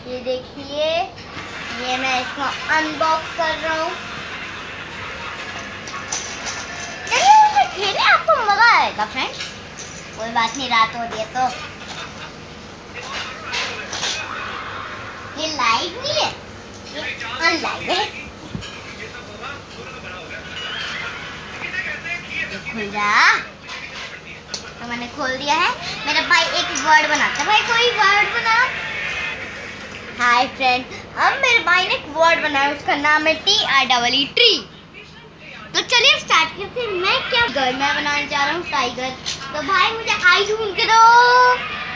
ये देखिए, ये मैं इसको अनबॉक्स कर रहा हूँ। चलिए खेले, आपको मजा आएगा फ्रेंड्स। कोई बात नहीं, रात हो गई तो ये लाइव नहीं है, ये अनलाइव है। खुल जा, तो मैंने खोल दिया है। मेरा भाई एक वर्ड बनाता है। भाई कोई वर्ड बना। हाय फ्रेंड, अब मेरे भाई ने एक वर्ड बनाया, उसका नाम है TREE ट्री। तो चलिए स्टार्ट करते हैं। मैं क्या मैं बनाने जा रहा हूँ टाइगर। तो भाई मुझे आई ढूंढ के दो।